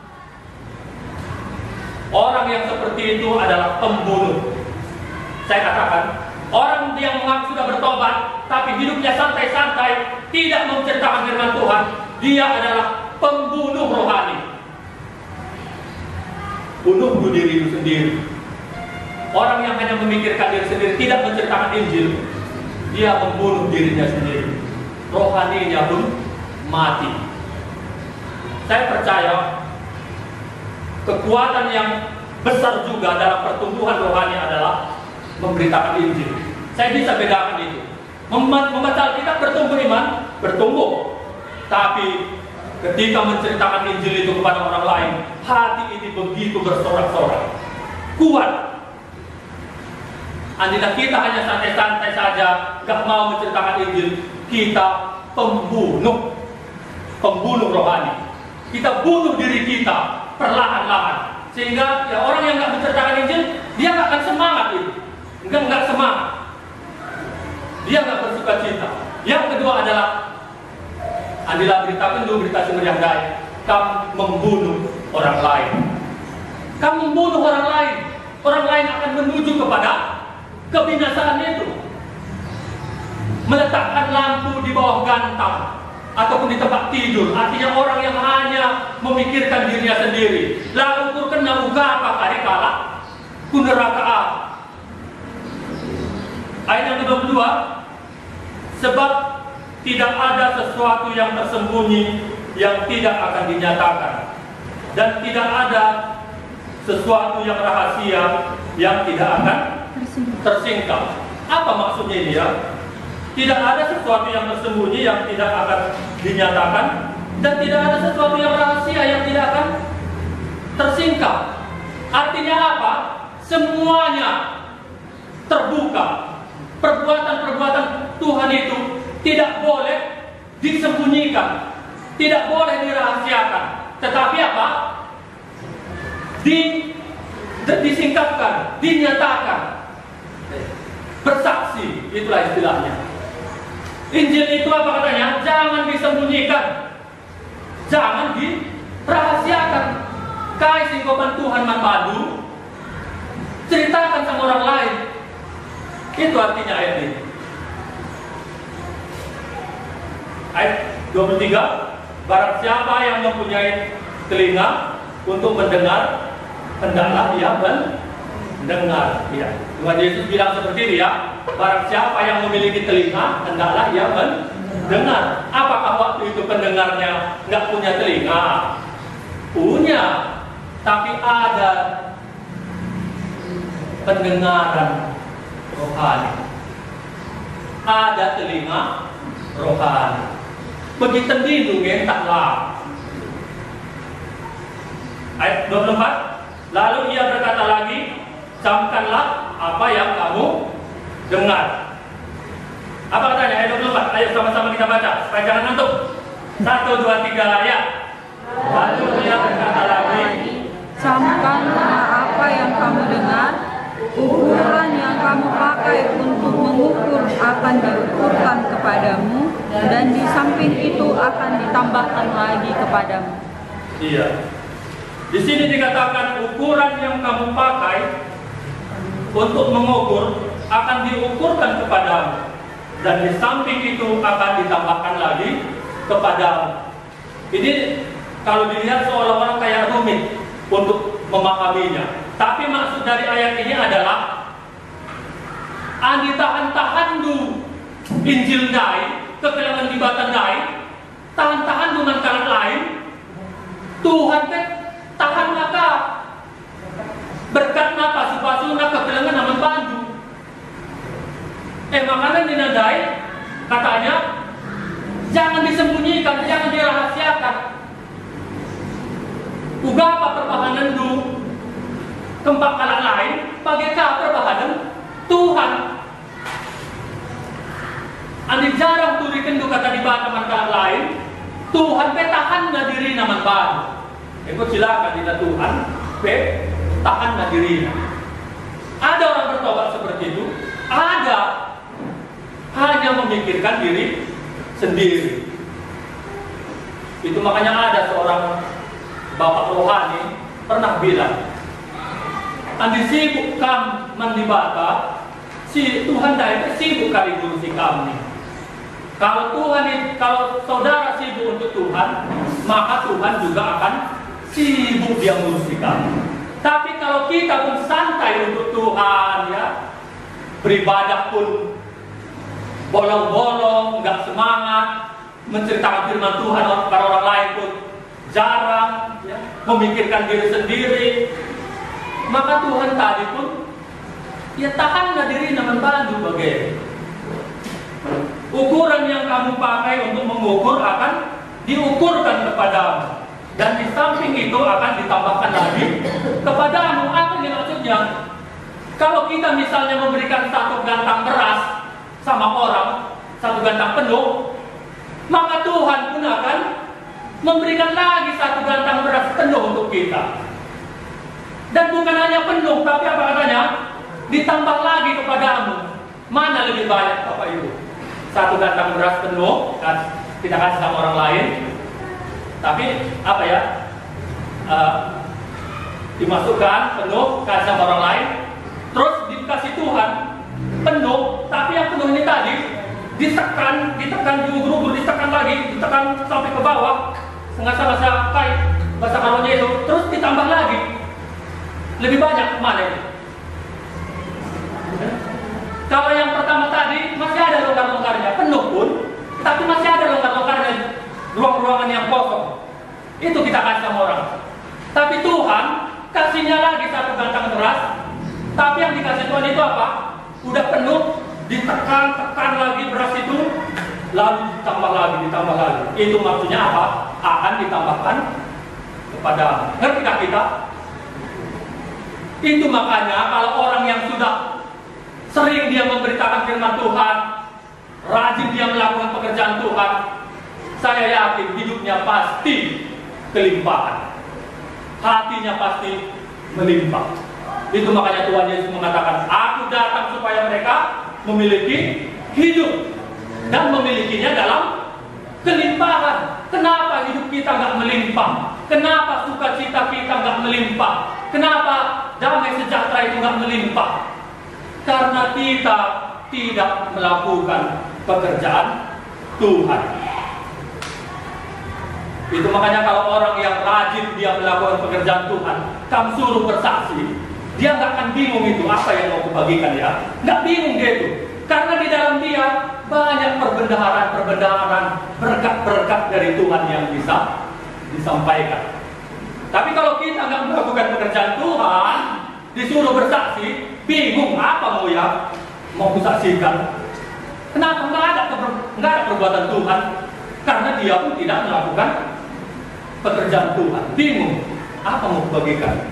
A: Orang yang seperti itu adalah pembunuh. Saya katakan, orang yang mengaku sudah bertobat, tapi hidupnya santai-santai, tidak menceritakan firman Tuhan, dia adalah pembunuh rohani. Bunuh diri itu sendiri. Orang yang hanya memikirkan diri sendiri, tidak menceritakan Injil, dia membunuh dirinya sendiri. Rohaninya pun mati. Saya percaya kekuatan yang besar juga dalam pertumbuhan rohani adalah memberitakan Injil. Saya bisa bedakan itu. Membaca Alkitab bertumbuh iman, bertumbuh. Tapi ketika menceritakan Injil itu kepada orang lain, hati ini begitu bersorak-sorak, kuat. Andainya kita hanya santai-santai saja, gak mau menceritakan Injil, kita pembunuh, pembunuh rohani. Kita bunuh diri kita perlahan-lahan, sehingga ya orang yang gak menceritakan Injil, dia gak akan semangat itu, enggak nggak semangat, dia gak bersuka cita. Yang kedua adalah, andainya beritakan dulu berita sumber yang baik, kamu membunuh orang lain, kamu membunuh orang lain, orang lain akan menuju kepada kebinasaan itu. Meletakkan lampu di bawah gantang ataupun di tempat tidur, artinya orang yang hanya memikirkan dirinya sendiri. Lalu ukur kena uga apa kali kalah kuneraka. Ayat yang kedua puluh dua, sebab tidak ada sesuatu yang tersembunyi yang tidak akan dinyatakan, dan tidak ada sesuatu yang rahasia yang tidak akan tersingkap. Apa maksudnya ini ya? Tidak ada sesuatu yang tersembunyi yang tidak akan dinyatakan, dan tidak ada sesuatu yang rahasia yang tidak akan tersingkap. Artinya apa? Semuanya terbuka. Perbuatan-perbuatan Tuhan itu tidak boleh disembunyikan, tidak boleh dirahasiakan, tetapi apa? Di, disingkapkan, dinyatakan, bersaksi, itulah istilahnya. Injil itu apa katanya? Jangan disembunyikan, jangan dirahasiakan. Kai singkopan Tuhan manpadu, ceritakan sama orang lain. Itu artinya ayat ini. Ayat dua puluh tiga, barang siapa yang mempunyai telinga untuk mendengar, hendaklah ia mendengar. Ya. Tuhan Yesus bilang seperti ini ya, barang siapa yang memiliki telinga, hendaklah ia mendengar. Apakah waktu itu pendengarnya nggak punya telinga? Punya, tapi ada pendengaran rohani, ada telinga rohani. Begitu dilindungi taklah. Ayat dua puluh empat, lalu ia berkata lagi, camkanlah apa yang kamu dengar. Apa katanya? Ayat dua puluh empat, ayo sama-sama kita baca supaya jangan ngantuk. Satu, dua, tiga, ya. Lalu ia berkata lagi,
C: camkanlah apa yang kamu dengar, ukuran yang kamu pakai untuk mengukur akan diukurkan kepadamu, dan di samping itu akan ditambahkan lagi kepadamu.
A: Iya. Di sini dikatakan ukuran yang kamu pakai untuk mengukur akan diukurkan kepadamu, dan di samping itu akan ditambahkan lagi kepadamu. Ini kalau dilihat seolah-olah kayak rumit untuk memahaminya. Tapi maksud dari ayat ini adalah andi tahan-tahan du Injil dai, kekelangan dibatan dai, tahan-tahan dengan kalan lain, Tuhan teh tahan maka berkat napa supaya kekelangan naman bantu. Eh makanya dinadai katanya jangan disembunyikan, jangan dirahasiakan. Uga apa perbahanan du tempat kalan lain, bagaimana perbahanan Tuhan. Andi jarang turikan du kata di bawah teman kalan lain, Tuhan petahan na diri naman bahan. Ikut silakan tidak Tuhan, pe tahan na diri. Ada orang bertobat seperti itu, ada hanya memikirkan diri sendiri. Itu makanya ada seorang bapak rohani pernah bilang, andi sibuk kam mandi bata, si Tuhan dah sibuk kali ngurusi kami. Kalau Tuhan, kalau saudara sibuk untuk Tuhan, maka Tuhan juga akan sibuk dia ngurusi kamu. Tapi kalau kita pun santai untuk Tuhan, ya, beribadah pun bolong-bolong, nggak semangat, menceritakan firman Tuhan kepada orang lain pun jarang, ya, memikirkan diri sendiri, maka Tuhan tadi pun, ya tahanlah diri membantu bagaimana. Ukuran yang kamu pakai untuk mengukur akan diukurkan kepadamu, dan di samping itu akan ditambahkan lagi kepadamu. Apa yang maksudnya? Kalau kita misalnya memberikan satu gantang beras sama orang, satu gantang penuh, maka Tuhan pun akan memberikan lagi satu gantang beras penuh untuk kita. Dan bukan hanya penuh, tapi apa katanya? Ditambah lagi kepadamu. Mana lebih banyak, Bapak Ibu? Satu gantang beras penuh, kan, kita kasih sama orang lain, tapi apa ya? Uh, dimasukkan penuh, kasih sama orang lain, terus dikasih Tuhan penuh, tapi yang penuh ini tadi ditekan, ditekan, diugur-ugur, ditekan lagi, ditekan sampai ke bawah, sengaja-sengaja kayak bahasa karunya itu, terus ditambah lagi. Lebih banyak mana ini? Kalau yang pertama tadi masih ada longgar-longgarnya, penuh pun, tapi masih ada longgar-longgarnya, ruang-ruangan yang kosong. Itu kita kasih sama orang. Tapi Tuhan kasihnya lagi satu gantang beras, tapi yang dikasih Tuhan itu apa? Udah penuh, ditekan-tekan lagi beras itu, lalu ditambah lagi, ditambah lagi. Itu maksudnya apa? Akan ditambahkan kepada. Ngerti tak kita? Itu makanya kalau orang yang sudah sering dia memberitakan firman Tuhan, rajin dia melakukan pekerjaan Tuhan, saya yakin hidupnya pasti kelimpahan, hatinya pasti melimpah. Itu makanya Tuhan Yesus mengatakan, aku datang supaya mereka memiliki hidup dan memilikinya dalam kelimpahan. Kenapa hidup kita nggak melimpah? Kenapa sukacita kita nggak melimpah? Kenapa damai sejahtera itu nggak melimpah? Karena kita tidak melakukan pekerjaan Tuhan. Itu makanya kalau orang yang rajin dia melakukan pekerjaan Tuhan, kamu suruh bersaksi, dia nggak akan bingung itu apa yang mau kubagikan, ya. Nggak bingung dia itu. Karena di dalam dia banyak perbendaharaan-perbendaharaan, berkat-berkat dari Tuhan yang bisa disampaikan. Tapi kalau kita nggak melakukan pekerjaan Tuhan, disuruh bersaksi, bingung apa mau ya mau kusaksikan. Kenapa? Nggak ada nggak ada perbuatan Tuhan, karena dia pun tidak melakukan pekerjaan Tuhan. Bingung apa mau kubagikan.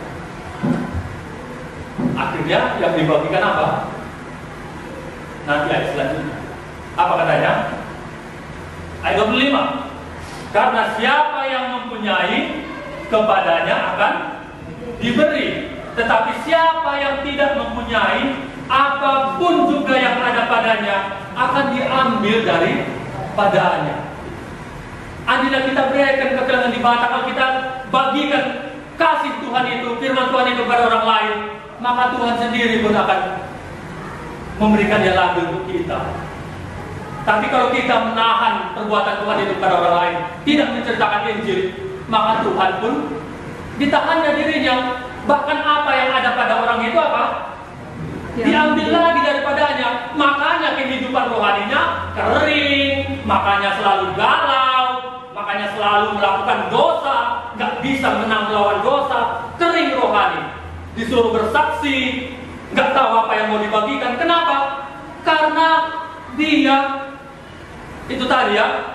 A: Akhirnya yang dibagikan apa? Nanti ayat selanjutnya. Apa katanya? Ayat dua puluh lima. Karena siapa yang mempunyai, kepadanya akan diberi. Tetapi siapa yang tidak mempunyai, apapun juga yang ada padanya akan diambil dari padanya. Andainya kita berikan keterangan di bata, kalau kita bagikan kasih Tuhan itu, firman Tuhan itu kepada orang lain, maka Tuhan sendiri pun akan memberikan yang lagi untuk kita. Tapi kalau kita menahan perbuatan Tuhan itu kepada orang lain, tidak menceritakan Injil, maka Tuhan pun ditahannya dirinya. Bahkan apa yang ada pada orang itu apa? Diambil lagi daripadanya. Makanya kehidupan rohaninya kering, makanya selalu galau, makanya selalu melakukan dosa, nggak bisa menang melawan dosa, kering rohani. Disuruh bersaksi, nggak tahu apa yang mau dibagikan. Kenapa? Karena dia itu tadi ya,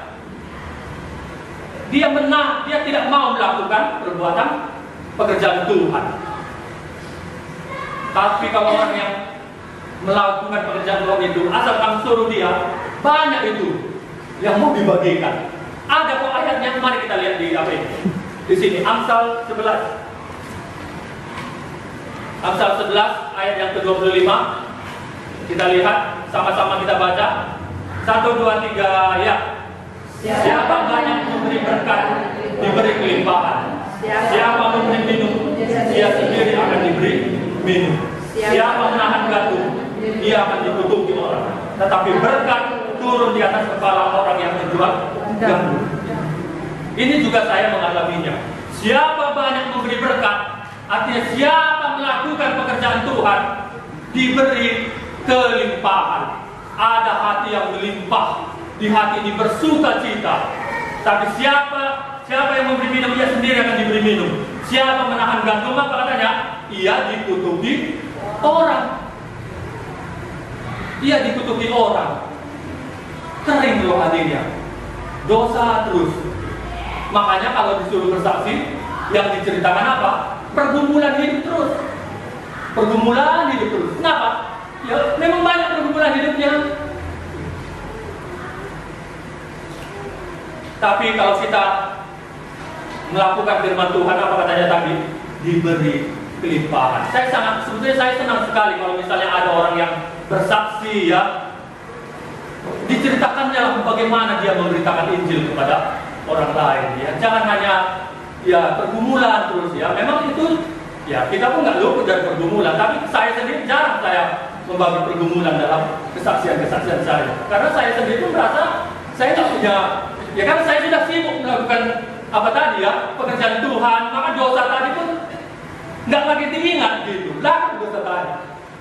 A: dia menang, dia tidak mau melakukan perbuatan pekerjaan Tuhan. Tapi kalau orang yang melakukan pekerjaan Tuhan itu, asal kamu suruh dia, banyak itu yang mau dibagikan. Ada kok ayatnya, mari kita lihat di apa ini. Di sini Amsal sebelas. Amsal sebelas ayat yang ke dua puluh lima. Kita lihat, sama-sama kita baca. Satu, dua, tiga, ya. Siapa banyak memberi berkat, diberi kelimpahan. Siapa memberi minum, dia sendiri akan diberi minum. Siapa menahan gantung, dia akan dikutuki orang. Tetapi berkat turun di atas kepala orang yang menjual gandum. Ini juga saya mengalaminya. Siapa banyak memberi berkat, artinya siapa melakukan pekerjaan Tuhan, diberi kelimpahan. Ada hati yang melimpah, di hati ini bersuka cita. Tapi siapa siapa yang memberi minum, ia sendiri akan diberi minum. Siapa menahan gantung, maka katanya ia dikutuki orang. Ia dikutuki orang. Kering loh hatinya, dosa terus. Makanya kalau disuruh bersaksi, yang diceritakan apa? Pergumulan hidup terus. Pergumulan hidup terus. Kenapa? Ya, memang banyak pergumulan hidupnya. Tapi kalau kita melakukan firman Tuhan, apa katanya tadi? Diberi kelimpahan. Saya sangat, sebetulnya saya senang sekali kalau misalnya ada orang yang bersaksi, ya, diceritakannya bagaimana dia memberitakan Injil kepada orang lain, ya. Jangan hanya ya pergumulan terus, ya. Memang itu, ya, kita pun nggak luput dari pergumulan. Tapi saya sendiri jarang saya membagi pergumulan dalam kesaksian-kesaksian saya, karena saya sendiri pun merasa saya tidak punya, ya, karena saya sudah sibuk melakukan apa tadi, ya, pekerjaan Tuhan, maka dosa tadi pun nggak lagi diingat gitu, lah dosa tadi.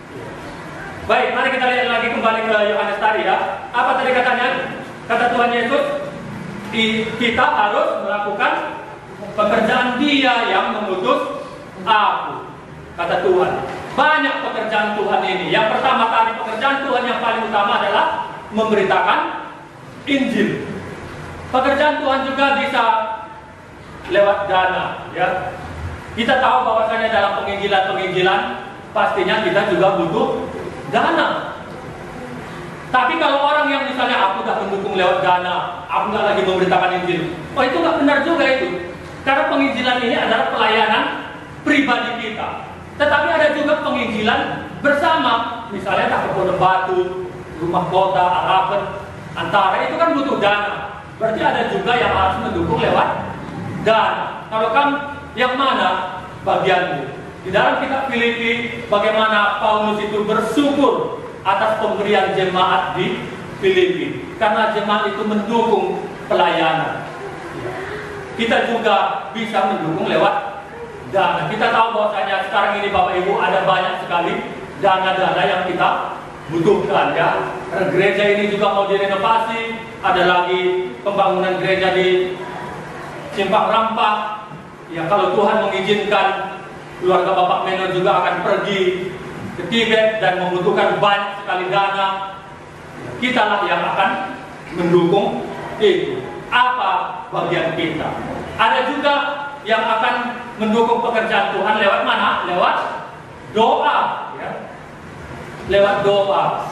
A: Baik, mari kita lihat lagi kembali ke Yohanes tadi, ya. Apa tadi katanya? Kata Tuhan Yesus, kita harus melakukan pekerjaan Dia yang mengutus aku. Kata Tuhan, banyak pekerjaan Tuhan ini. Yang pertama tadi, pekerjaan Tuhan yang paling utama adalah memberitakan Injil. Pekerjaan Tuhan juga bisa lewat dana, ya. Kita tahu bahwasanya dalam penginjilan-penginjilan pastinya kita juga butuh dana. Tapi kalau orang yang misalnya aku udah mendukung lewat dana, aku nggak lagi memberitakan Injil, oh itu nggak benar juga itu. Karena penginjilan ini adalah pelayanan pribadi kita. Tetapi ada juga penginjilan bersama, misalnya tak Kebun Batu, Rumah Kota, Arapen, Antara, itu kan butuh dana. Berarti ada juga yang harus mendukung lewat dana. Kalau kamu yang mana bagianmu? Di dalam kitab Filipi, bagaimana Paulus itu bersyukur atas pemberian jemaat di Filipi, karena jemaat itu mendukung pelayanan. Kita juga bisa mendukung lewat dana. Kita tahu bahwasanya sekarang ini Bapak Ibu ada banyak sekali dana-dana yang kita butuhkan, ya. Gereja ini juga mau direnovasi, ada lagi pembangunan gereja di Simpang Rampak. Ya, kalau Tuhan mengizinkan, keluarga Bapak Meno juga akan pergi ke Tibet dan membutuhkan banyak sekali dana. Kitalah yang akan mendukung itu. Apa bagian kita? Ada juga yang akan mendukung pekerjaan Tuhan lewat mana? Lewat doa, ya. Lewat doa.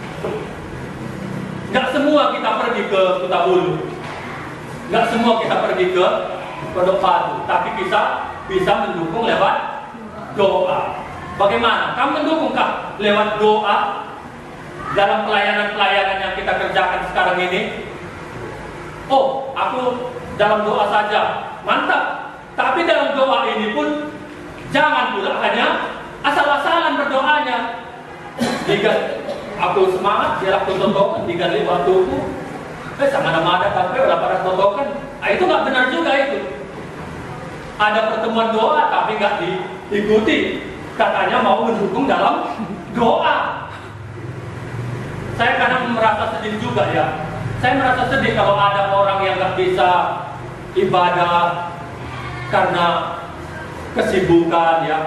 A: Nggak semua kita pergi ke Kutabulu, nggak semua kita pergi ke Pondok Batu, tapi bisa bisa mendukung lewat doa. Bagaimana? Kamu mendukungkah lewat doa dalam pelayanan-pelayanan yang kita kerjakan sekarang ini? Oh, aku dalam doa saja, mantap. Tapi dalam doa ini pun jangan pula hanya asal-asalan berdoanya. Jika aku semangat, dia aku tontokan, digali waktuku, eh sama nama ada kafe, udah pada tontokan. Nah, itu nggak benar juga itu. Ada pertemuan doa tapi nggak diikuti. Katanya mau mendukung dalam doa. Saya kadang merasa sedih juga, ya. Saya merasa sedih kalau ada orang yang nggak bisa ibadah karena kesibukan, ya.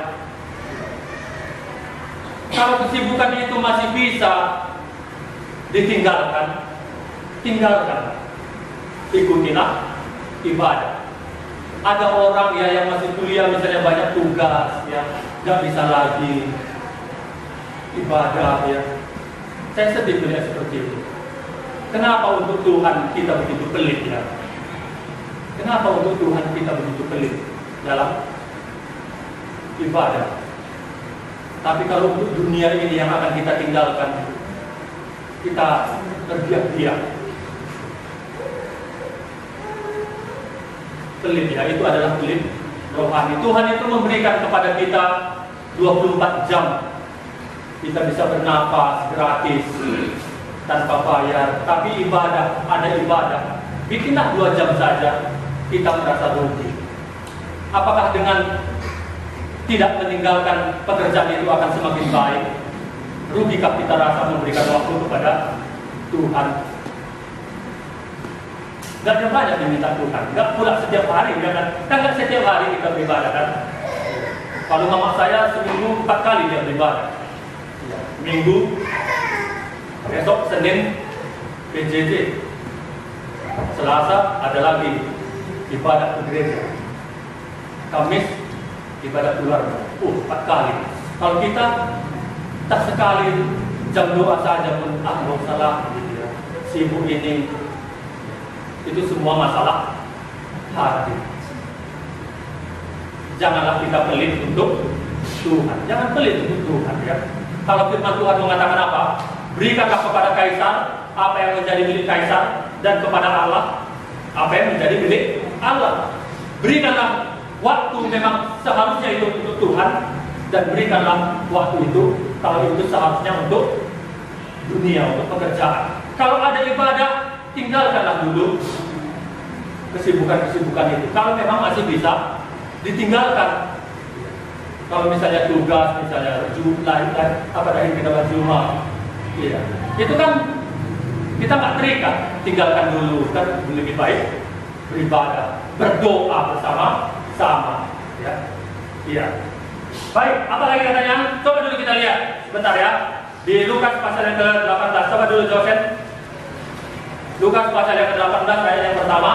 A: Kalau kesibukan itu masih bisa ditinggalkan, tinggalkan, ikutilah ibadah. Ada orang, ya, yang masih kuliah misalnya banyak tugas, ya, nggak bisa lagi ibadah, ya. Saya sedih melihat seperti itu. Kenapa untuk Tuhan kita begitu pelit, ya? Kenapa untuk Tuhan kita begitu pelit dalam ibadah? Tapi kalau untuk dunia ini yang akan kita tinggalkan, kita terdiam-diam. Pelit ya, itu adalah pelit rohani. Tuhan itu memberikan kepada kita dua puluh empat jam. Kita bisa bernafas gratis tanpa bayar. Tapi ibadah, ada ibadah, bikinlah dua jam saja, kita merasa rugi. Apakah dengan tidak meninggalkan pekerjaan itu akan semakin baik? Rugikah kita rasa memberikan waktu kepada Tuhan? Gak ada banyak diminta Tuhan, gak pula setiap hari, kan? Kan gak setiap hari kita beribadah, kan? Kalau mama saya seminggu empat kali dia beribadah. Minggu, besok Senin P J J, Selasa ada lagi ibadah ke gereja, Kamis ibadah keluarga. Uh, empat kali. Kalau kita tak sekali jam doa saja pun, ah nggak usah lah, gitu ya. Sibuk ini, itu semua masalah hati. Janganlah kita pelit untuk Tuhan. Jangan pelit untuk Tuhan, ya. Kalau firman Tuhan mengatakan apa? Berikanlah kepada Kaisar apa yang menjadi milik Kaisar, dan kepada Allah apa yang menjadi milik Allah. Berikanlah waktu memang seharusnya itu untuk Tuhan, dan berikanlah waktu itu kalau itu seharusnya untuk dunia, untuk pekerjaan. Kalau ada ibadah, tinggalkanlah dulu kesibukan-kesibukan itu. Kalau memang masih bisa ditinggalkan. Kalau misalnya tugas, misalnya jumlah, apa tadi kita bahas rumah, iya, itu kan kita nggak terikat, tinggalkan dulu, kan lebih baik beribadah, berdoa bersama-sama, ya, iya. Baik, apa lagi katanya? Coba dulu kita lihat, sebentar ya, di Lukas pasal yang ke delapan belas. Coba dulu Josen, Lukas pasal yang ke delapan belas ayat yang pertama.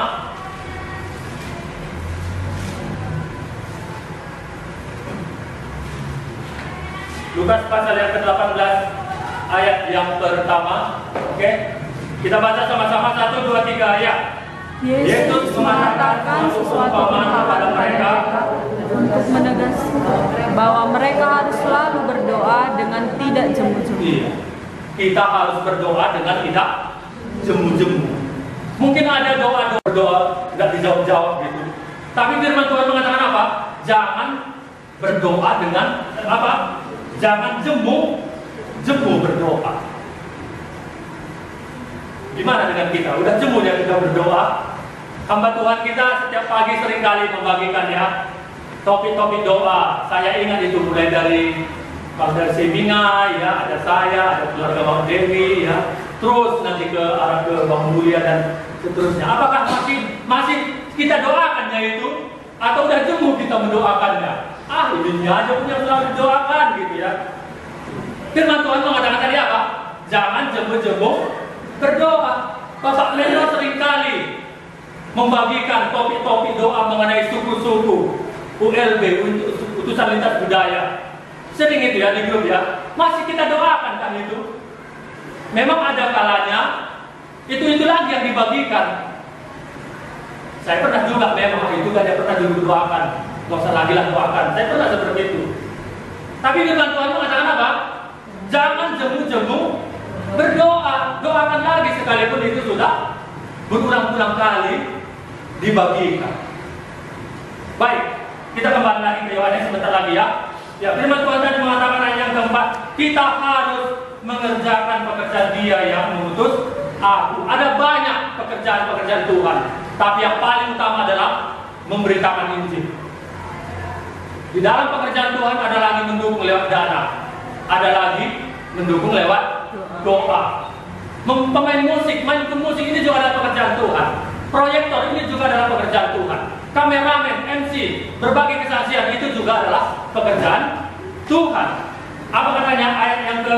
A: Lukas pasal yang ke delapan belas ayat yang pertama. Oke, kita baca sama-sama, satu, dua, tiga, ya. Yesus mengatakan sesuatu kepada mereka
C: untuk menegaskan bahwa mereka harus selalu berdoa dengan tidak jemu-jemu.
A: Iya. Kita harus berdoa dengan tidak jemu-jemu. Mungkin ada doa-doa doa nggak dijawab-jawab gitu. Tapi firman Tuhan mengatakan apa? Jangan berdoa dengan apa? Jangan jemu, jemu berdoa. Gimana dengan kita? Udah jemu ya kita berdoa? Hamba Tuhan kita setiap pagi seringkali membagikan ya topik-topik doa. Saya ingat itu mulai dari kalau dari Seminga ya, ada saya, ada keluarga Bang Dewi ya, terus nanti ke arah ke Bang Mulia dan seterusnya. Apakah masih masih kita doakannya itu, atau udah jemu kita mendoakannya? Ah, ini aja punya selalu doakan gitu ya. Firman Tuhan mengatakan tadi apa? Jangan jemu-jemu berdoa. Bapak Leno seringkali membagikan topik-topik doa mengenai suku-suku U L B, untuk utusan lintas budaya. Sering itu ya di grup ya. Masih kita doakan kan itu. Memang ada kalanya itu-itu lagi yang dibagikan. Saya pernah juga memang itu kan yang pernah dulu doakan. Gak usah lagi lah doakan. Saya pernah seperti itu. Tapi firman Tuhan mengatakan apa? Jangan jemu-jemu berdoa. Doakan lagi sekalipun itu sudah berulang-ulang kali dibagikan. Baik, kita kembali lagi ke Yohanes sebentar lagi ya. Ya, firman Tuhan tadi mengatakan ayat yang keempat, kita harus mengerjakan pekerjaan Dia yang mengutus aku. Ada banyak pekerjaan-pekerjaan Tuhan, tapi yang paling utama adalah memberitakan Injil. Di dalam pekerjaan Tuhan ada lagi mendukung lewat dana, ada lagi mendukung lewat doa. Pemain musik, main ke musik ini juga adalah pekerjaan Tuhan. Proyektor ini juga adalah pekerjaan Tuhan. Kameramen, M C, berbagai kesaksian itu juga adalah pekerjaan Tuhan. Apa katanya ayat yang ke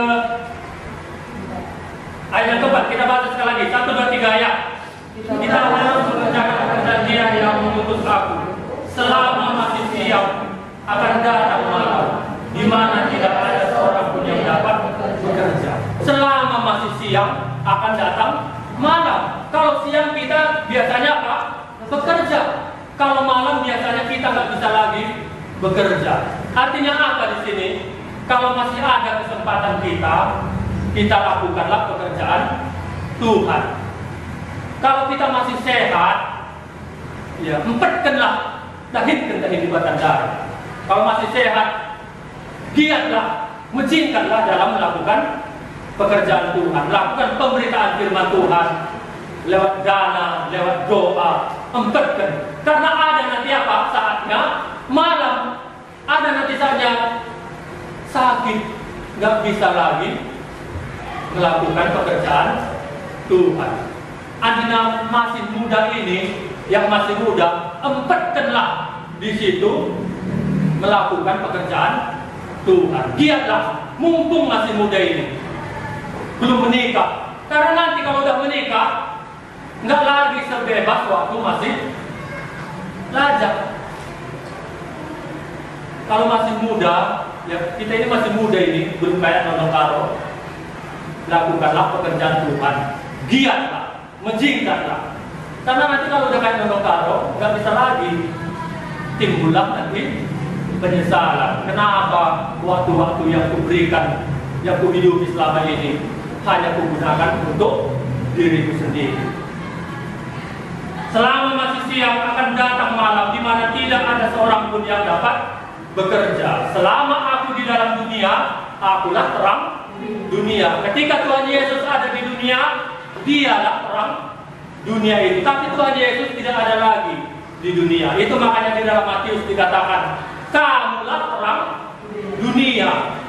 A: ayat yang keempat? Kita baca sekali lagi. Satu, dua, tiga ayat. Kita harus mengerjakan pekerjaan Dia yang mengutus aku. Selama masih siap akan datang malam, di mana tidak ada seorang pun yang dapat bekerja. Selama masih siang akan datang malam. Kalau siang kita biasanya apa? Bekerja. Kalau malam biasanya kita nggak bisa lagi bekerja. Artinya apa di sini? Kalau masih ada kesempatan kita, kita lakukanlah pekerjaan Tuhan. Kalau kita masih sehat, ya empatkanlah, dahitkan kehidupan dari. Kalau masih sehat, giatlah, mejingkanlah dalam melakukan pekerjaan Tuhan, lakukan pemberitaan firman Tuhan lewat dana, lewat doa, empatkan. Karena ada nanti apa saatnya malam, ada nanti saja sakit, nggak bisa lagi melakukan pekerjaan Tuhan. Anda masih muda ini, yang masih muda, empatkanlah di situ melakukan pekerjaan Tuhan. Giatlah, mumpung masih muda ini, belum menikah. Karena nanti kalau udah menikah, nggak lagi sebebas waktu masih lajang. Kalau masih muda, ya kita ini masih muda ini, belum kayak Nono Karo, lakukanlah pekerjaan Tuhan. Giatlah, menjingkatlah. Karena nanti kalau udah kayak Nono Karo, nggak bisa lagi timbullah nanti penyesalan. Kenapa waktu-waktu yang kuberikan, yang kuhidupi selama ini hanya kugunakan untuk diriku sendiri. Selama masih siang akan datang malam di mana tidak ada seorang pun yang dapat bekerja. Selama aku di dalam dunia, akulah terang dunia. Ketika Tuhan Yesus ada di dunia, dialah terang dunia itu. Tapi Tuhan Yesus tidak ada lagi di dunia. Itu makanya di dalam Matius dikatakan, kamulah terang dunia.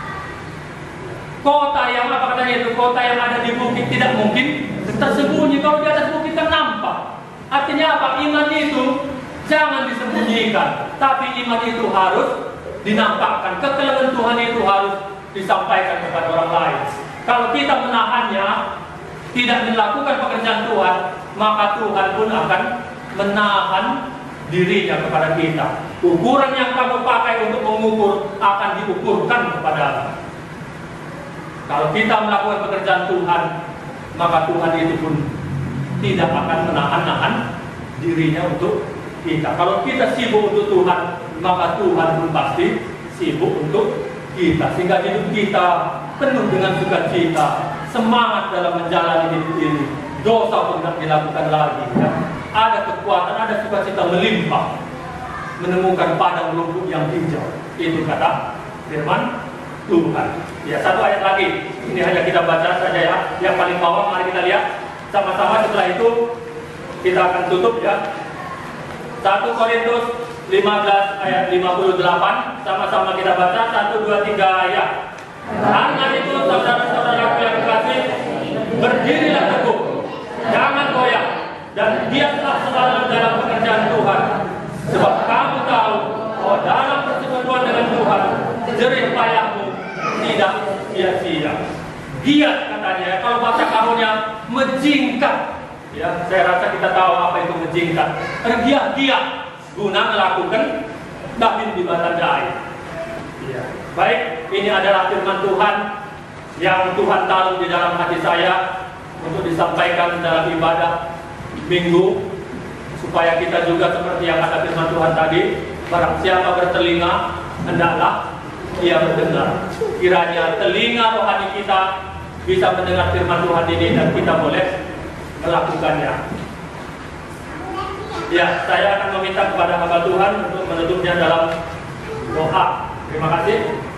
A: Kota yang apa katanya itu? Kota yang ada di bukit tidak mungkin tersembunyi. Kalau di atas bukit kan nampak. Artinya apa? Iman itu jangan disembunyikan, tapi iman itu harus dinampakkan. Kekelaman Tuhan itu harus disampaikan kepada orang lain. Kalau kita menahannya, tidak melakukan pekerjaan Tuhan, maka Tuhan pun akan menahan dirinya kepada kita. Ukuran yang kamu pakai untuk mengukur akan diukurkan kepada. Kalau kita melakukan pekerjaan Tuhan, maka Tuhan itu pun tidak akan menahan-nahan dirinya untuk kita. Kalau kita sibuk untuk Tuhan, maka Tuhan pun pasti sibuk untuk kita. Sehingga hidup kita penuh dengan sukacita, semangat dalam menjalani hidup ini. Dosa pun tidak dilakukan lagi. Ya. Ada kekuatan, ada sukacita melimpah, menemukan padang rumput yang hijau. Itu kata firman Tuhan. Ya, satu ayat lagi. Ini hanya kita baca saja ya. Yang paling bawah, mari kita lihat sama-sama. Setelah itu kita akan tutup ya. satu Korintus lima belas ayat lima puluh delapan. Sama-sama kita baca. satu, dua, tiga ayat. Karena itu saudara-saudaraku yang kekasih, berdirilah teguh, jangan goyah, dan giatlah selalu dalam pekerjaan Tuhan. Sebab kamu tahu bahwa dalam persekutuan dengan Tuhan, jerih payahmu tidak sia-sia. Giat katanya. Kalau bahasa kamunya menjingkat. Ya, saya rasa kita tahu apa itu menjingkat. Giat-giat guna melakukan dahil di batandai. Ya. Baik, ini adalah firman Tuhan yang Tuhan taruh di dalam hati saya untuk disampaikan dalam ibadah minggu, supaya kita juga seperti yang kata firman Tuhan tadi, barang siapa bertelinga hendaklah ia mendengar. Kiranya telinga rohani kita bisa mendengar firman Tuhan ini dan kita boleh melakukannya. Ya, saya akan meminta kepada hamba Tuhan untuk menutupnya dalam doa. Terima kasih.